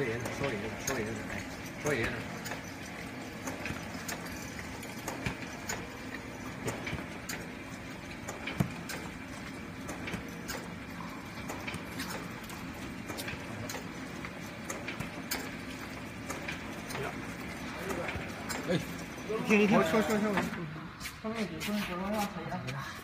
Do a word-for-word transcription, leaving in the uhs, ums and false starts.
收银的，收银的，收银的，哎，收银的。哎，我说说说。上面给分手让谁呀？